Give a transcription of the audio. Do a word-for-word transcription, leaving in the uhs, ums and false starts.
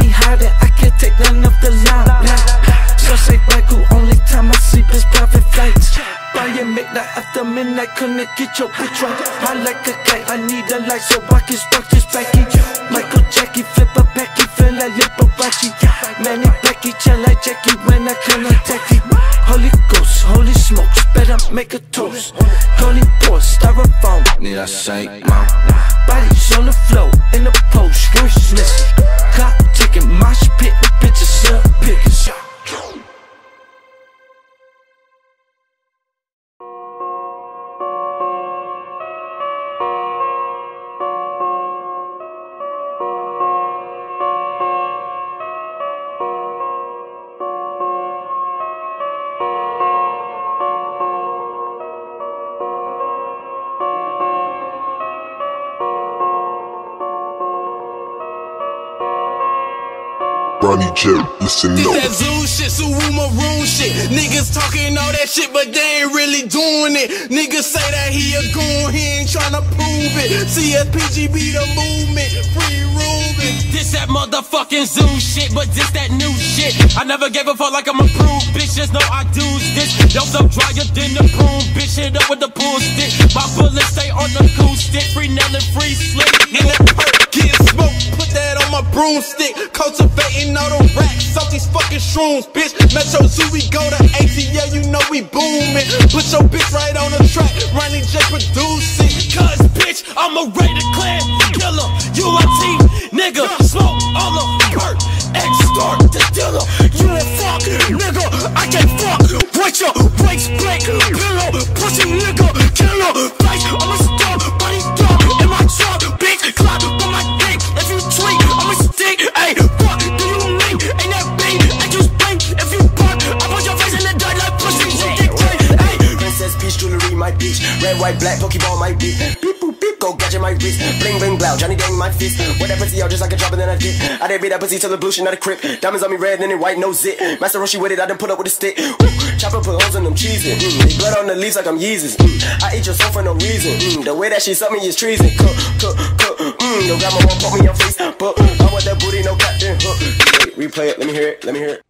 me high that I can't take none of the limelight. So say Michael, only time I sleep is private flights. Buy and midnight after midnight, couldn't get your bitch right. I like a guy, I need a light so I can spark this Becky. Michael Jackie, flip a Becky, feel like Liberace. Manny Becky, chill like Jackie when I come attack you. Holy Ghost, holy smokes, better make a toast. Holy boy, styrofoam, need I say, mom? Bodies on the floor, in the post, roof missing. Clock ticking, mosh pit, bitches up, pickers. Ronnie J, listen up. This that zoo shit, Suwu Maroon shit. Niggas talking all that shit, but they ain't really doing it. Niggas say that he a goon, he ain't tryna prove it. C S P G be the movement, free Ruben. This that motherfucking zoo shit, but this that new shit. I never gave a fuck like I'm approved, bitches know I do this. Yo, so drier than the broom, bitch, hit up with the pool stick. My bullets stay on the cool stick, free Nell and free Slick. In that perk, get smoked, put that on my broomstick. Cultivating all the racks off these fucking shrooms, bitch. Metro Zoo, we go to A T L, you know we booming. Put your bitch right on the track, Ronnie J producing. Cause bitch, I'm a rated clan killer. U I T, nigga, smoke all the perk. X-Start the dealer. You a fuck, nigga, I can't fuck with your waist break pillow. Pussy nigga, killer. Face, I'm a star, body dog in my truck. Bitch, clock on my dick. If you tweet, I'm a stick. Ayy, fuck, do you mean? Ain't that big? I just blink. If you bark, I put your face in the dirt like pussy. Ayy, Princess Peach jewelry, my bitch. Red, white, black, Pokeball, my bitch. Beep, boop, beep, go gadget, my wrist. Bling, bling, blow, Johnny Dang, my fist. Wear that pussy out just like a drop and then I dip. I did beat that pussy till the blue, she not a crip. Diamonds on me red and then white, no zit. Master Roshi with it, I done put up with a stick. Woo. Chopper put holes in them cheeses. Mm. They blood on the leaves like I'm Yeezus. Mm. I eat your soul for no reason. Mm. The way that she suck me is treason. Cook, cook, cook. Mm. Your grandma won't put me in your face. But I want that booty, no goddamn hook. Wait, replay it, let me hear it, let me hear it.